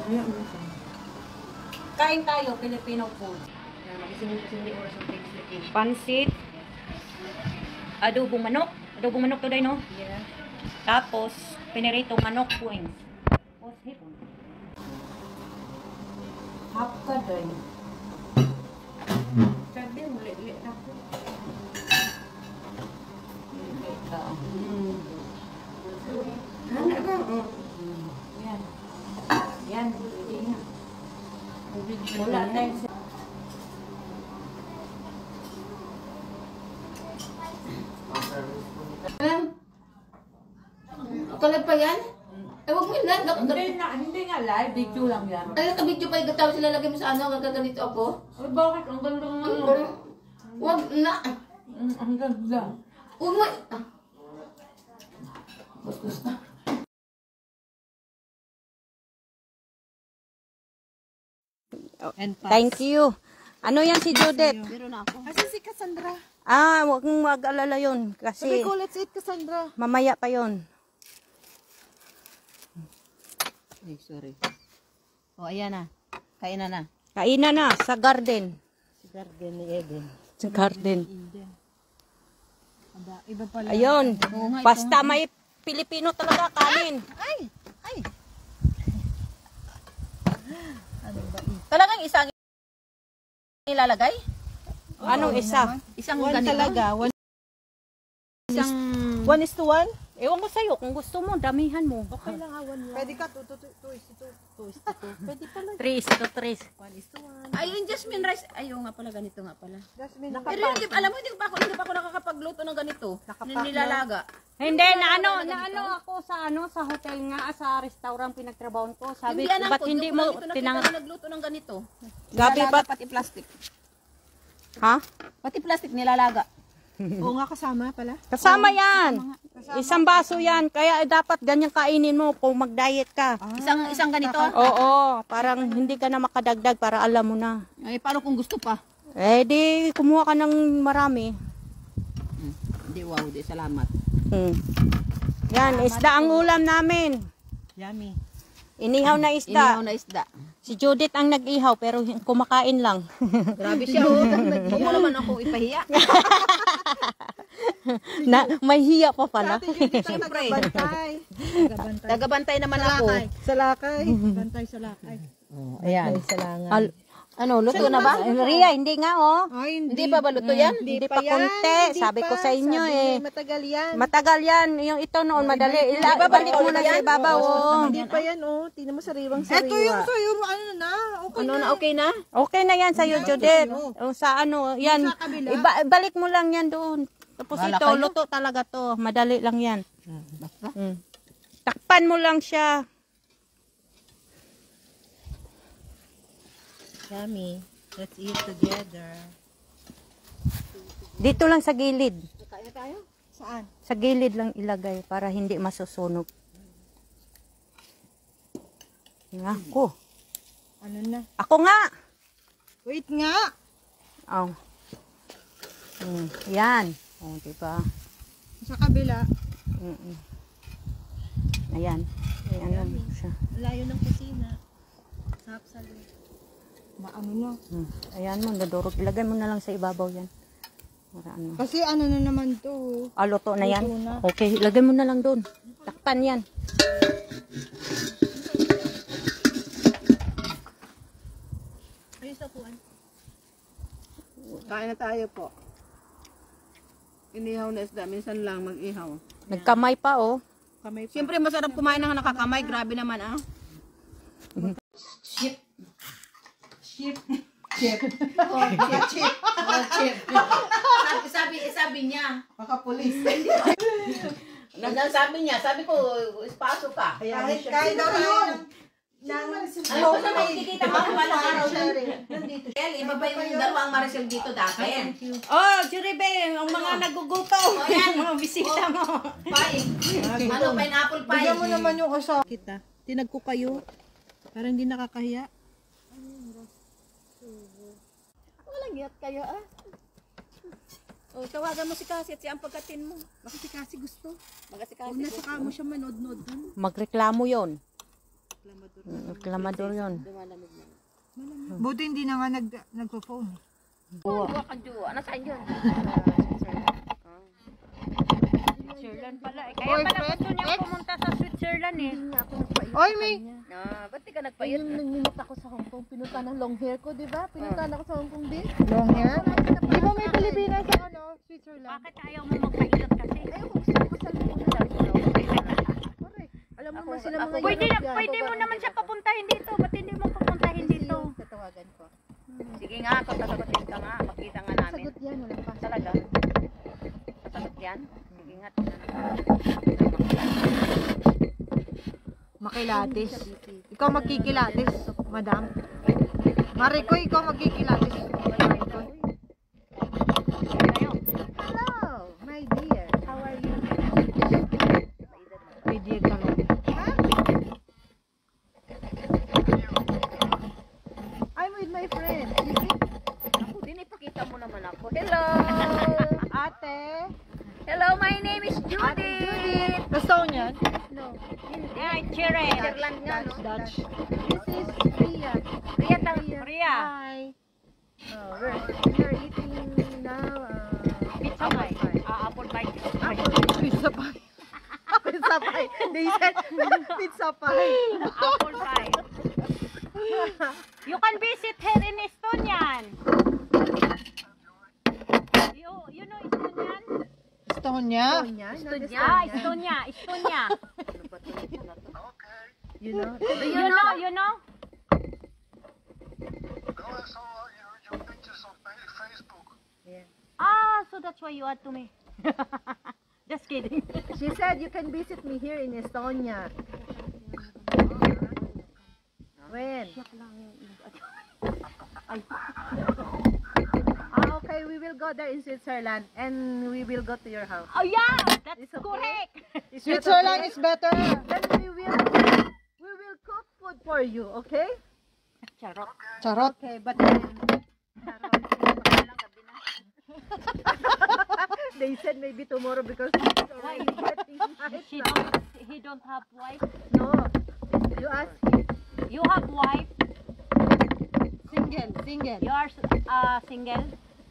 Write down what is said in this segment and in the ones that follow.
Kain tayo, Filipino food. Pansit. Adobong manok. Adobong manok to day, no? Yeah. Tapos, piniritong manok wings. Tapos, hipon. Hap ka din. Sabi mo, lit-lit ako. Lit ka. Ano ka? Yan. Yan. Wala tayong Kalag pa yan? Eh, huwag mo yun lang. Hindi nga live, video lang yan. Ay, ka-video pa yung gataw sila lagay mo sa ano, gaganito ako. Ay, bakit? Ang ganda ng ano. Huwag na. Ang ganda. Huwag mo. Bus na. Thank you. Ano yan si Judith? Meron na ako. Kasi si Cassandra. Ah, huwag mong mag-alala yun. Sabi Kasi ko, let's eat Cassandra. mamaya pa yun. Ay, sorry. O, ayan na. Kainan na. Kainan na sa garden. Si Garden ni Eden. Sa garden. Aba, iba pala. Ayun. Oo nga, Basta may Pilipino talaga kanin. Ay! Ay! Ano ba? Talagang isang nilalagay? Anong isa? Isang One ganito? talaga. Isang... 1:1? Ewan ko sa'yo. Kung gusto mo, damihan mo. Okay lang ha, 1 lang. Pwede ka, 2:2. Pwede pala. 3:3. 1:1. Ay, yung jasmine rice. Ay, oo nga pala, ganito nga pala. Jasmine, Pero hindi, alam mo, hindi pa ako nakakapagluto ng ganito. Nilalaga. Hindi, naano ako sa hotel nga, sa restaurant pinagtrabahoan ko. Sabi, Hindi, anak ba't ko, hindi doon mo ko nakita tinang... na nagluto ng ganito. Gabi, Nilalaga, ba't... pati plastic. Ha? Pati plastic nilalaga. Oo nga, kasama pala. Kasama yan. Isang baso yan. Kaya dapat ganyan kainin mo kung mag-diet ka. Isang ganito. Oo, parang hindi ka na makadagdag para alam mo na. Ay, paano kung gusto pa? Eh, di kumuha ka ng marami. Hindi, wow, di, salamat. Yan, isda ang ulam namin. Yummy. Inihaw na Inihaw isda. na isda. Si Judith ang nag-ihaw pero kumakain lang. Grabe siya, oh. Huwag mo naman ako ipahiya. May hiya pa pala. Siyempre. Tagabantay. Tagabantay naman ako. Sa lakay. Bantay sa lakay. Ayan. Sa langan. Ano, luto na ba? Ria, hindi nga oh. Ay, Hindi pa ba luto yan? Hindi pa konti. Sabi ko sa inyo eh. Matagal yan. Matagal yan. Yung ito noon, madali. Balik mo na sa ibabaw oh. Hindi pa yan, oh. Tingnan mo sariwang sariwa. Ito yung sa'yo, ano na? Okay Ano na. na, okay na? Okay na yan sa'yo, Judith. O, sa ano, yan. Balik mo lang yan doon. Tapos Bahala ito, kayo. luto talaga to. Madali lang yan. Basta. Takpan mo lang siya. Yummy. Let's eat together. Dito lang sa gilid. Kain na tayo? Saan? Sa gilid lang ilagay para hindi masusunog. Ako. Ano na? Ako nga. Wait nga! Oh. Yan. Oh, diba? Sa kabila. Ayan. Ayan lang siya. Layo ng kusina. Sarap sa loob. Maano na. Ayan mo, nadurog. Ilagay mo na lang sa ibabaw yan. Para ano. Kasi ano na naman to. Luto na yan. Luto na. Okay, ilagay mo na lang doon. Takpan yan. Ayun sa puan. Kain na tayo po. Inihaw na isda. Minsan lang mag-ihaw. Nagkamay pa oh. Kamay pa. Siyempre, masarap kumain ng nakakamay. Grabe naman, ah. chip. Sabi niya. Baka pulis. Sabi ko, espaso ka. Kahit daw yun. Ano ko sa makikita mo kung walang araw nandito. Iba ba yung dalawang Maricel dito dati? Oh, Juribe, ang mga nagugutom. O yan. Mga bisita mo. Pie. Ano, pineapple pie. Bigyan mo naman yung asawa. Kita. Tinag ko kayo. Para hindi nakakahiya. Walang iyat kayo, ah. O, tawagan mo si Kasi at siya ang pagkatin mo. Baka si Kasi gusto. Baga si Kasi. Huwag na saka mo siya manood-nood dun. Magreklamo yon. Reklamador yun. Buti hindi na nga nagpo-phone. Buwa kang juwa. Nasaan yun? Switzerland pala. Kaya pala gusto niya pumunta sa Switzerland eh. Oy, may... Ba't di ka nagpayot? Nangimit ako sa Hong Kong, pinunta ng long hair ko, di ba? Pinunta ako sa Hong Kong din. Long hair? Di ba may Pilipinas sa Switzerland? Bakit ayaw mo magpailot kasi? Ayaw ko gusto ko sa Luna. Correct. Alam mo naman sila mga Pwede mo naman siya papuntahin dito. Ba't hindi mo papuntahin dito? Tatawagan ko. Sige nga, kung sasagutin ka nga, makita nga namin. Sagot yan, walang pa. Talaga? Sasagot yan? Sige nga. Makilatis. Ikaw magkikilatis, madam. Marikoy, ikaw magkikilatis. Hello, my dear. How are you? May dear ka lang. I'm with my friend. You see? Ako din, ipakita mo naman ako. Hello! Ate. Hello, my name is Judith! Gusto niyan? No. Ay, Chire. Netherlands nga, no? Dutch. This is Priya. Priya tang. Priya. Hi. We're eating now. Pizza pie. Apple pie. Pizza pie. Pizza pie. They said pizza pie. Apple pie. You can visit her in Estonian. You know Estonian? Gusto niya? Estonia. Estonia. You know? You know? Ah, so that's why you add to me. Just kidding. She said you can visit me here in Estonia. When? Okay, we will go there in Switzerland and we will go to your house. Oh yeah, that's It's okay. correct. Is that Switzerland okay? is better. Then we will cook food for you, okay? Charot. Charot. Okay, but then they said maybe tomorrow because it's already getting night now. He don't have wife. No, you ask him. You have wife. Single. You are single.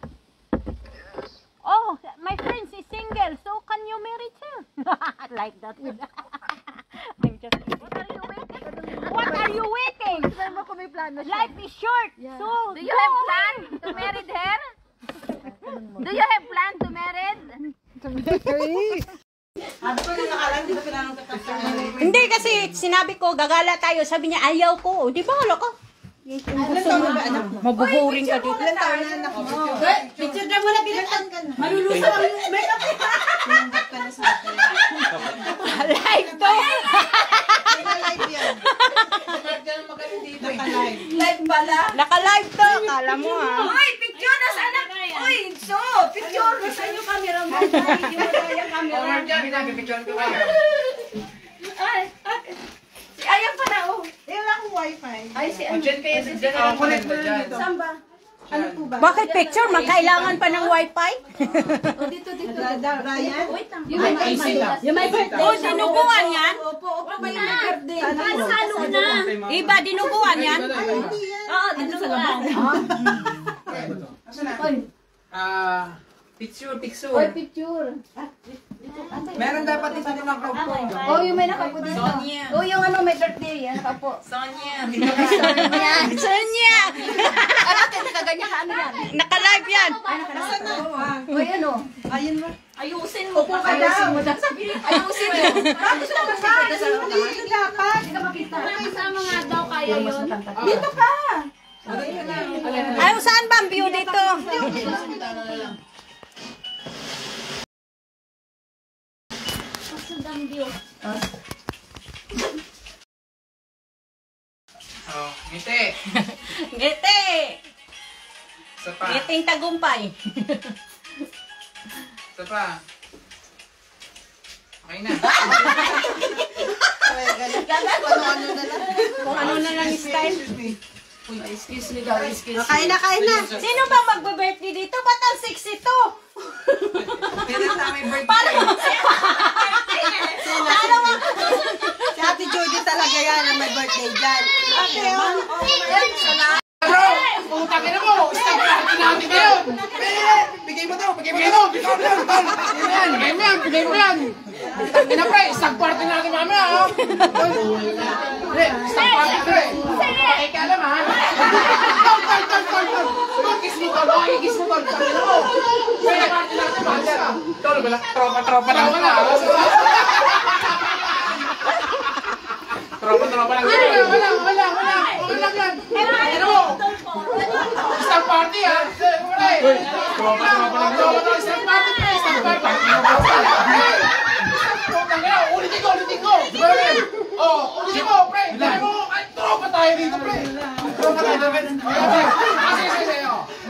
Oh, my friend is single. So can you marry her? Like that. I'm just kidding. What are you waiting? Sabi mo kung may plano siya. Life is short. Yeah. So Do you have plan to marry her? Do you have plan to marry? Hindi kasi sinabi ko gagala tayo. Sabi niya ayaw ko. Di ba hala ka? Mabuburing ka dito. Ilan taon na anak mo? Picture na muna, pinatan ka na. Malulusaw ang makeup. Pinanggap ka na sa akin. Live to. Naka-live yan. Naka-live. Live pala. Naka-live to. Kala mo ha. Uy, picture na sana. Uy, so, picture. Saan yung camera mo? Ay, hindi mo kaya camera. Ay, si Ayang pa na, oh. Ilan akong wifi. Ay, si Ayang. Diyan kayo, diyan. Connect mo lang dito. Saan ba? Ano po ba? Bakit picture? Magkailangan pa ng wifi? Oh, dito. Ryan? Wait lang. Yung may birthday. Oh, dinuguan yan? Opo, may birthday. Salo na. Iba, dinuguan yan? Oo, dinuguan. Picture. Oy, picture. Meron dapat isa din ang kaupo. Oh, yung may nakaupo dito. Oh, yung ano, may birthday. Yan, nakaupo. Sonia. Sonia! Ano, nakaganyan ka, ano yan? Naka-live yan. Nasaan na? O, yan o. Ayun mo. Ayusin mo. Upo ka daw. Ayusin mo. Bakit gusto mo sa hindi dapat. Hindi ka makita. Kasama nga daw kaya yun. Dito ka. Ay, saan ba ang view dito? Oh, ngiti. Ngiti! Isa pa. Ngiting tagumpay. Isa pa. Okay na. Kung ano na lang style. Excuse me daw, excuse me. Kain na. Sino ba magbe-birthday dito? Ba't ang 6 ito? Kailan na may birthday? Si Ate Judy talaga yan ang may birthday. birthday dyan. Ate, salamat. Bro! Putang ina mo! Stop party natin ngayon! Bigay mo to! Bigay mo to! Bigay mo yan! Tangin na pre! Stop party natin mamaya ha! Stop party pre! Pakikialam ha! Tol! Kiss mo tol! Makikis mo tol! Tangin na mo! Pre! Party natin mamaya! Tol! Tropa lang! Tropa lang! Wala yan! Ano mo? Stop party ha! Tropa lang! Stop party pre! Stop party! Ulitin ko! Ulitin mo pre! Tropa tayo dito pre! Tropa tayo dito! Sige!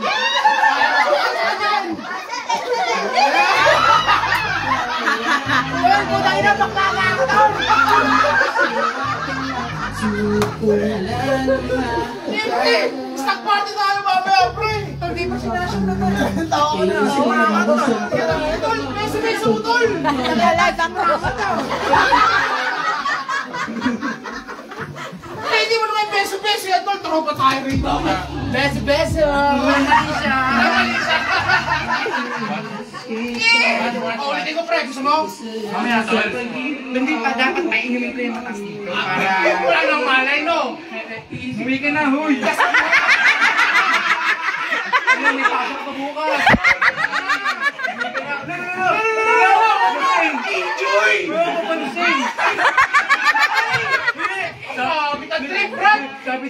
Putang ina! Bakla ako tol! Hindi! Stock party tayo mamaya, pre! Hindi pa sinasyon na tol! Tawa ko na! Tol! Beso mo, tol! Nag-live ako. Hindi mo naman beso yan, tol! Tropa tayo rito! Beso! Namali siya! Ulitin ko, pre! Gusto mo? Mamaya, tol! Hindi pa dapat mainumin ko yung matas dito para... Wala nang malay, no? Umuwi ka na, huy! May pasok ka bukas! Enjoy! Papansin! Sabi ka trip, Brad! Sabi!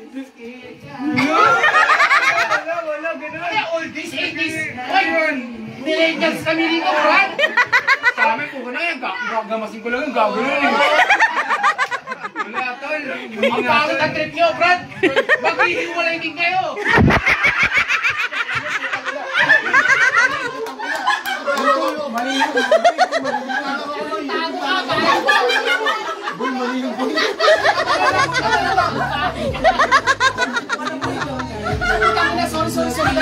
Wala, gano'n! All this, 80s! Ayun! Millennials kami dito, Brad! Sabi ko na yan, gamasin ko lang yung gagawin yun eh. Wala, tol. Ang pangit ang trip nyo, Brad. Maghihiwalay din kayo. Sorry.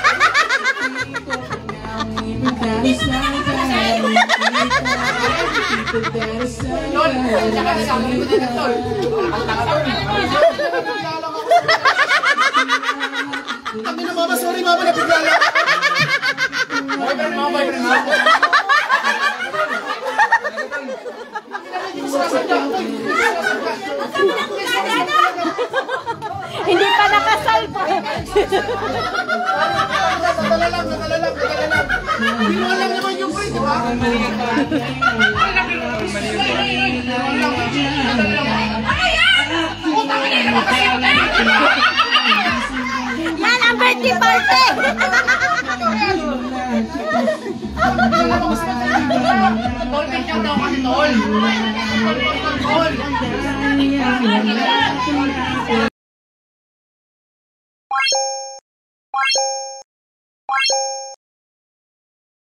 Tol, tsaka sabi ko na tol. Kami na mama, sorry mama, napigala. Boyfriend mo. Hindi pa nakasal pa. Nadala lang. Hindi mo alam naman yung boy, di ba? Yan ang birthday party! Tol, picture daw kasi tol.